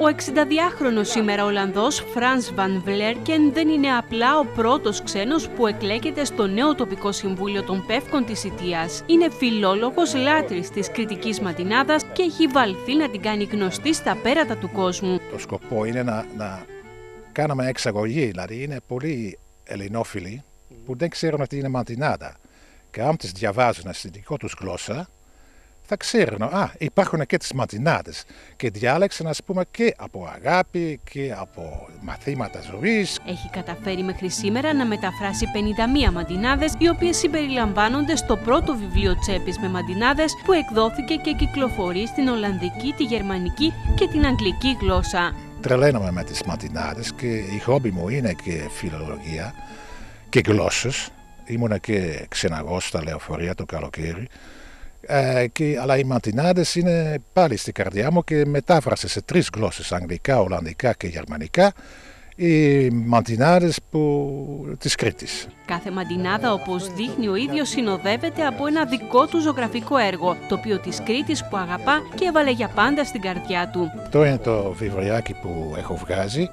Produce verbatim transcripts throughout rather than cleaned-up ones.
Ο εξηνταδυάχρονος σήμερα Ολλανδός Φρανς Βαν Βλέρκεν δεν είναι απλά ο πρώτος ξένος που εκλέγεται στο νέο τοπικό συμβούλιο των πεύκων της Ιτίας. Είναι φιλόλογος λάτρης της κρητικής ματινάδας και έχει βαλθεί να την κάνει γνωστή στα πέρατα του κόσμου. Το σκοπό είναι να, να κάνουμε εξαγωγή, δηλαδή είναι πολλοί ελληνόφιλοι που δεν ξέρουν ότι είναι ματινάδα. Και αν τις διαβάζουν στη δική τους γλώσσα, θα ξέρουν, α, υπάρχουν και τις ματινάδες και διάλεξαν, ας πούμε, και από αγάπη και από μαθήματα ζωής. Έχει καταφέρει μέχρι σήμερα να μεταφράσει πενήντα μία ματινάδες, οι οποίες συμπεριλαμβάνονται στο πρώτο βιβλίο τσέπης με ματινάδες που εκδόθηκε και κυκλοφορεί στην Ολλανδική, τη Γερμανική και την Αγγλική γλώσσα. Τρελαίνομαι με τις ματινάδες και η χόμπι μου είναι και φιλολογία και γλώσσες. Ήμουνα και ξεναγός στα λεωφορεία το καλοκαίρι. Ε, και, αλλά οι ματινάδες είναι πάλι στη καρδιά μου και μετάφρασε σε τρεις γλώσσες, αγγλικά, ολλανδικά και γερμανικά, οι ματινάδες που... της Κρήτης. Κάθε ματινάδα, όπως δείχνει ο ίδιος, συνοδεύεται από ένα δικό του ζωγραφικό έργο, το οποίο της Κρήτης που αγαπά και έβαλε για πάντα στην καρδιά του. Αυτό είναι το βιβλιάκι που έχω βγάζει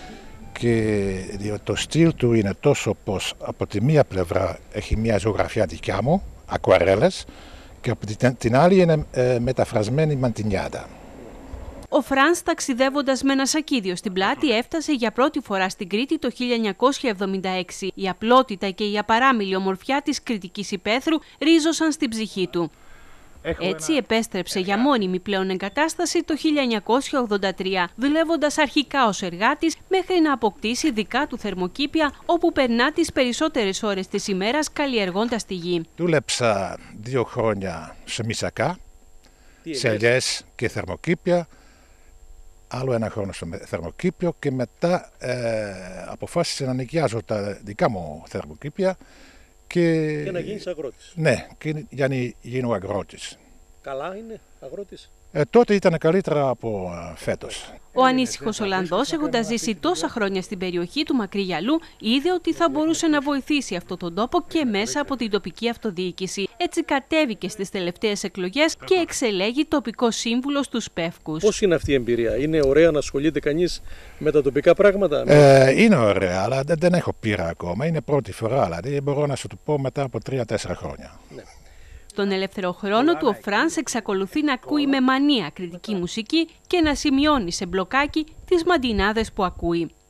και το στυλ του είναι τόσο πως από τη μία πλευρά έχει μια ζωγραφιά δικιά μου, ακουαρέλες, και από την άλλη είναι ε, μεταφρασμένη μαντινιάδα. Ο Φρανς, ταξιδεύοντας με ένα σακίδιο στην πλάτη, έφτασε για πρώτη φορά στην Κρήτη το χίλια εννιακόσια εβδομήντα έξι. Η απλότητα και η απαράμιλη ομορφιά της κρητικής υπαίθρου ρίζωσαν στην ψυχή του. Έτσι επέστρεψε για μόνιμη πλέον εγκατάσταση το χίλια εννιακόσια ογδόντα τρία, δουλεύοντας αρχικά ως εργάτης μέχρι να αποκτήσει δικά του θερμοκήπια, όπου περνά τις περισσότερες ώρες της ημέρας καλλιεργώντας τη γη. Δούλεψα δύο χρόνια σε μισακά, σε ελιές και θερμοκήπια, άλλο ένα χρόνο στο θερμοκήπιο και μετά ε, αποφάσισα να νοικιάζω τα δικά μου θερμοκήπια. Και... και να γίνεις αγρότης. Ναι, και για να γίνω αγρότης. Καλά είναι αγρότης. Ε, τότε ήταν καλύτερα από ε, φέτος. Ο ανήσυχος Ολλανδός, έχοντας ζήσει τόσα χρόνια στην περιοχή του μακρύ γυαλού, είδε ότι θα μπορούσε να βοηθήσει αυτόν τον τόπο και μέσα από την τοπική αυτοδιοίκηση. Έτσι κατέβηκε στις τελευταίες εκλογές και εξελέγει τοπικός σύμβουλος στους Πεύκους. Πώς είναι αυτή η εμπειρία, είναι ωραία να ασχολείται κανείς με τα τοπικά πράγματα? Ε, είναι ωραία, αλλά δεν, δεν έχω πείρα ακόμα. Είναι πρώτη φορά, δηλαδή μπορώ να σου το πω μετά από τρία-τέσσερα χρόνια. Ναι. Στον ελεύθερο χρόνο του, ο Φρανς εξακολουθεί να ακούει με μανία κρητική μουσική και να σημειώνει σε μπλοκάκι τις μαντινάδες που ακούει.